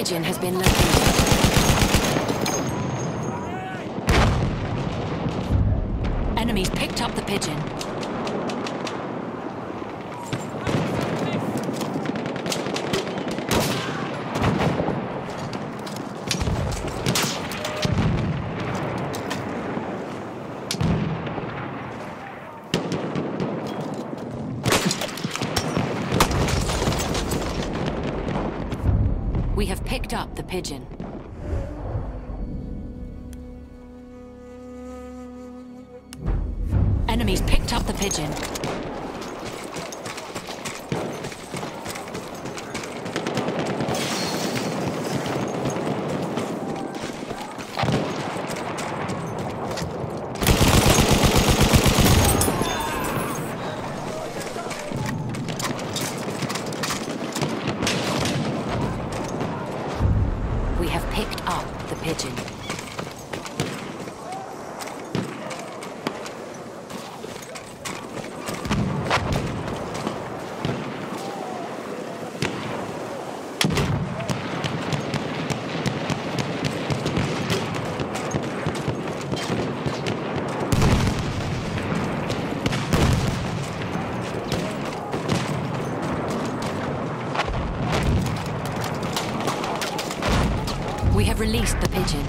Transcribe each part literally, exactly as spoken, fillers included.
pigeon has been located. Enemies picked up the pigeon. We have picked up the pigeon. Enemies picked up the pigeon. We have picked up the pigeon. We have released the pigeon.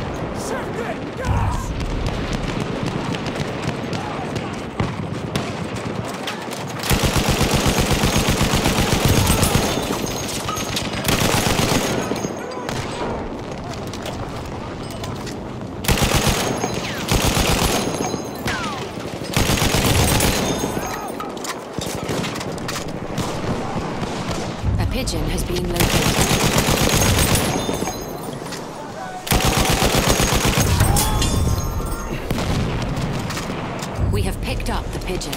A pigeon has been located. We have picked up the pigeon.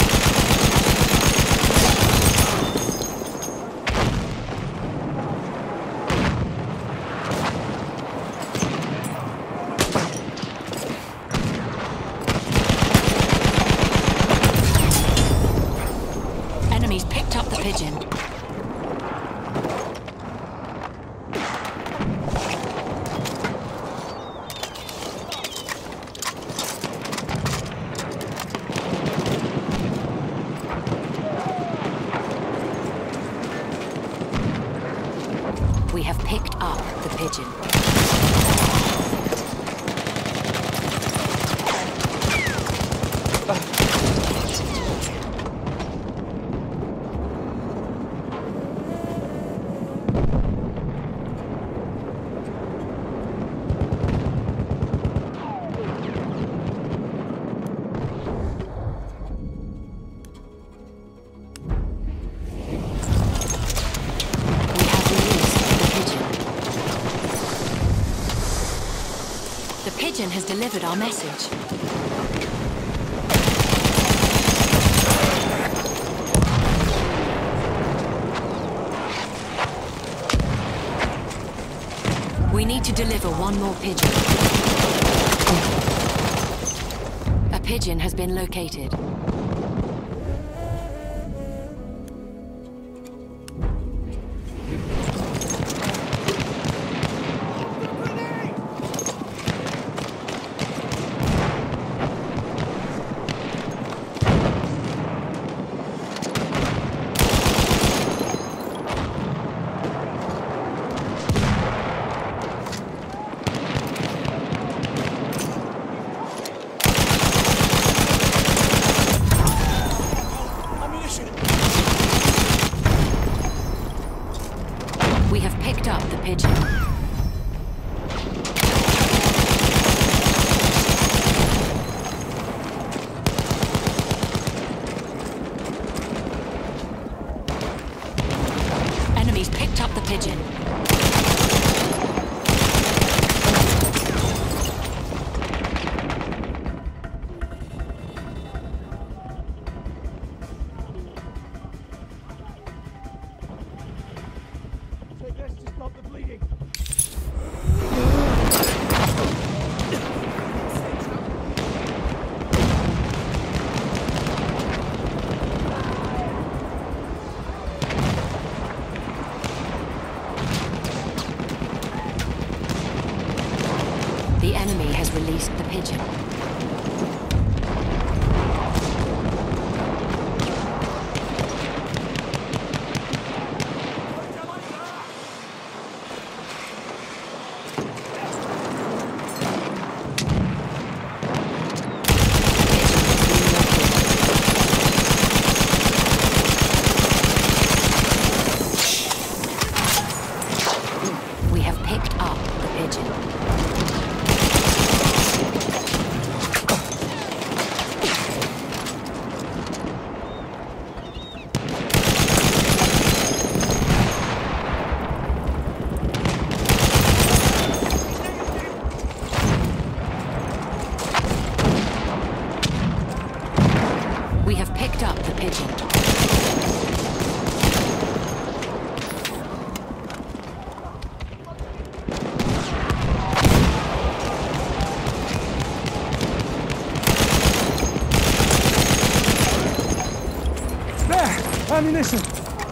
Enemies picked up the pigeon. We have picked up the pigeon. The pigeon has delivered our message. We need to deliver one more pigeon. A pigeon has been located. pigeon. We have picked up the pigeon. We have picked up the pigeon. There! Ammunition!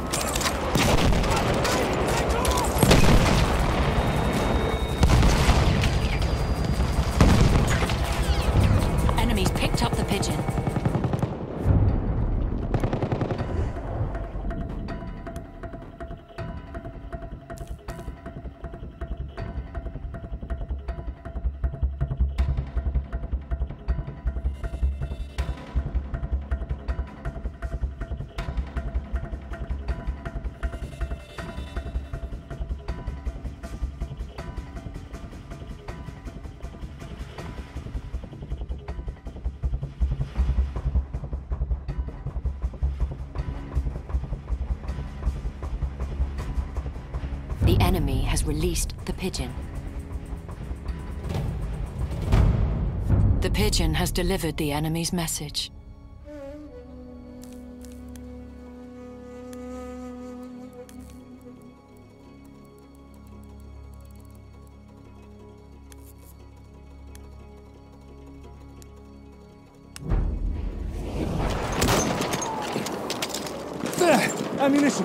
Enemies picked up the pigeon. The enemy has released the pigeon. The pigeon has delivered the enemy's message. There! Ammunition!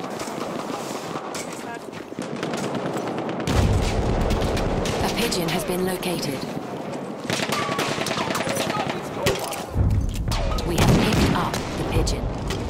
A pigeon has been located. We have picked up the pigeon.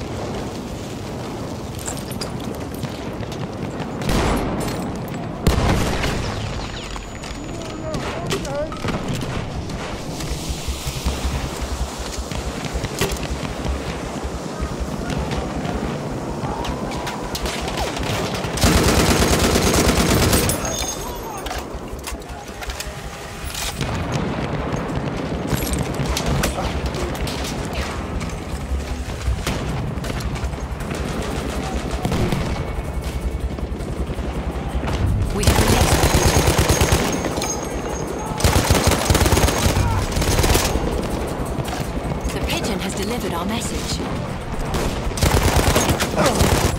We have released the pigeon. The pigeon has delivered our message.